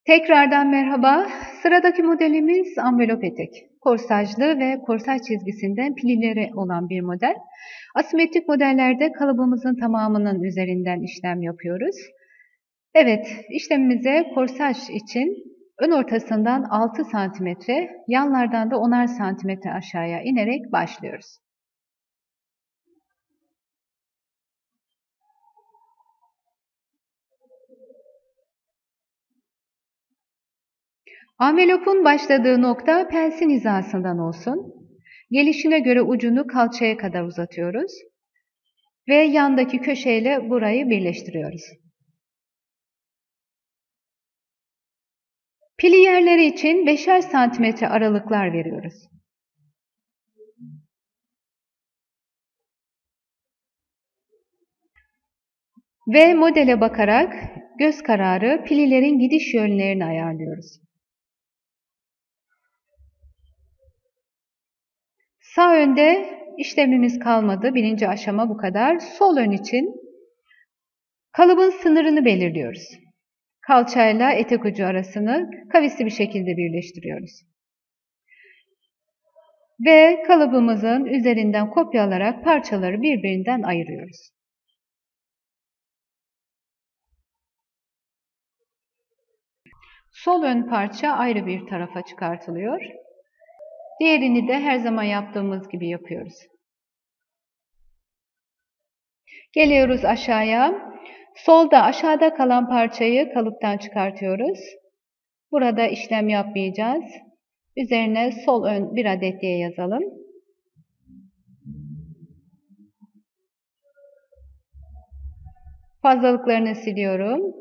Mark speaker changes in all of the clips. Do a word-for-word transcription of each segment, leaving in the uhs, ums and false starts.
Speaker 1: Tekrardan merhaba. Sıradaki modelimiz envelop etek. Korsajlı ve korsaj çizgisinden pilileri olan bir model. Asimetrik modellerde kalıbımızın tamamının üzerinden işlem yapıyoruz. Evet, işlemimize korsaj için ön ortasından altı santimetre, yanlardan da onar santimetre aşağıya inerek başlıyoruz. Envelopun başladığı nokta pensin hizasından olsun. Gelişine göre ucunu kalçaya kadar uzatıyoruz. Ve yandaki köşeyle burayı birleştiriyoruz. Pili yerleri için beşer santimetre aralıklar veriyoruz. Ve modele bakarak göz kararı pililerin gidiş yönlerini ayarlıyoruz. Sağ önde işlemimiz kalmadı. Birinci aşama bu kadar. Sol ön için kalıbın sınırını belirliyoruz. Kalçayla etek ucu arasını kavisli bir şekilde birleştiriyoruz. Ve kalıbımızın üzerinden kopyalarak parçaları birbirinden ayırıyoruz. Sol ön parça ayrı bir tarafa çıkartılıyor. Diğerini de her zaman yaptığımız gibi yapıyoruz. Geliyoruz aşağıya. Solda aşağıda kalan parçayı kalıptan çıkartıyoruz. Burada işlem yapmayacağız. Üzerine sol ön bir adet diye yazalım. Fazlalıklarını siliyorum.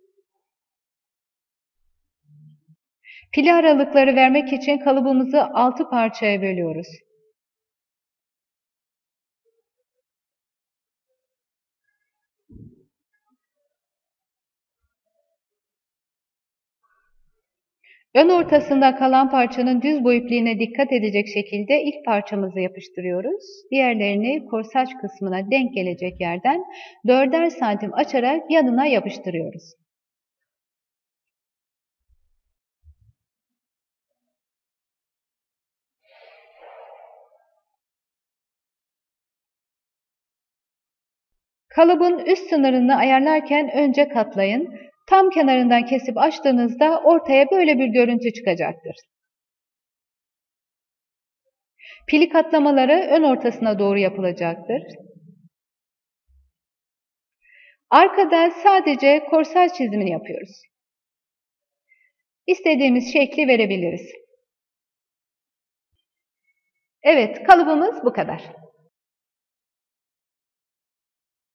Speaker 1: Pili aralıkları vermek için kalıbımızı altı parçaya bölüyoruz. Ön ortasında kalan parçanın düz boy ipliğine dikkat edecek şekilde ilk parçamızı yapıştırıyoruz. Diğerlerini korsaj kısmına denk gelecek yerden dörder santim açarak yanına yapıştırıyoruz. Kalıbın üst sınırını ayarlarken önce katlayın. Tam kenarından kesip açtığınızda ortaya böyle bir görüntü çıkacaktır. Pili katlamaları ön ortasına doğru yapılacaktır. Arkada sadece korsaj çizimini yapıyoruz. İstediğimiz şekli verebiliriz. Evet, kalıbımız bu kadar.